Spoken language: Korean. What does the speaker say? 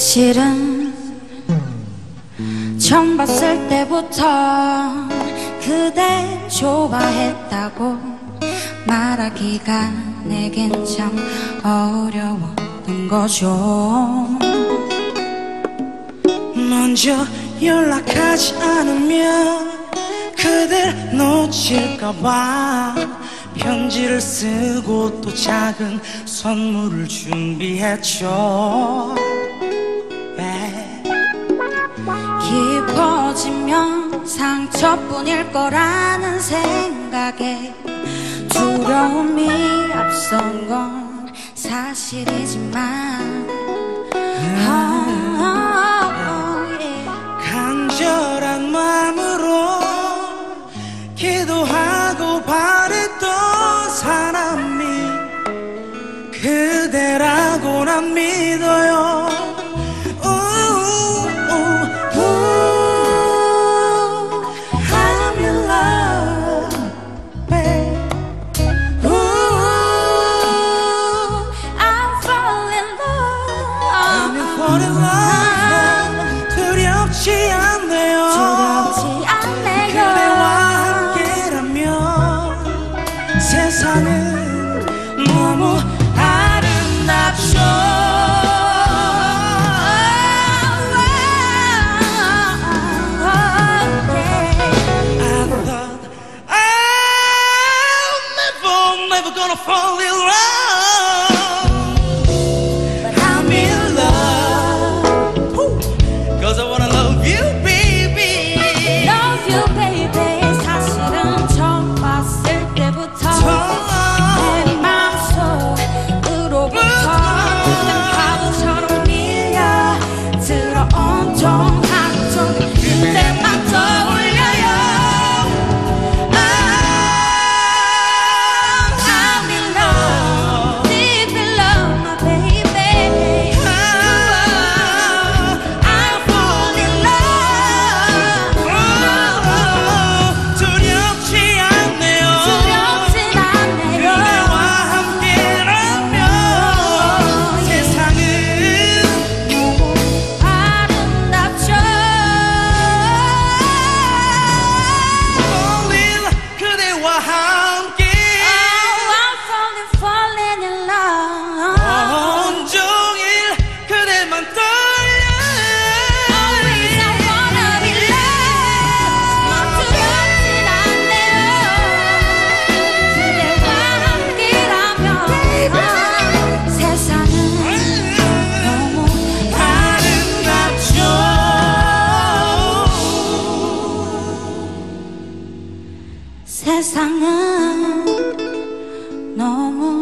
사실은 처음 봤을 때부터 그댈 좋아했다고 말하기가 내겐 참 어려웠던 거죠. 먼저 연락하지 않으면 그댈 놓칠까봐 편지를 쓰고 또 작은 선물을 준비했죠. 깊어지면 상처뿐일 거라는 생각에 두려움이 앞선 건 사실이지만 간절한 마음으로 기도하고 바랬던 사람이 그대라고 난 믿어요. I'm in love, babe. I'm falling I'm in in love. 두렵지 않네요. 두렵지 않네요. 그대와 함께라면 세상은 너무 아름답죠. I thought I'm never gonna fall in love, But I'm in love. 'cause I wanna love you, baby. Love you, baby. 사실은 처음 봤을 때부터 내 맘속으로부터 그냥 바보처럼 밀려 들어온통 한쪽 그때만 떠올려요. I'm in love, deep in love, my baby. I'm falling in love. 두렵지 않네요. 두렵진 않네요. 그대와 함께라면 세상은 아름답죠. falling 그대와 함께 Oh, I'm falling in love. 온종일 그대만 떠올려. Always I wanna be loved. 두렵진 않네요. 그대와 함께라면 세상은 너무 아름답죠. 세상은 너무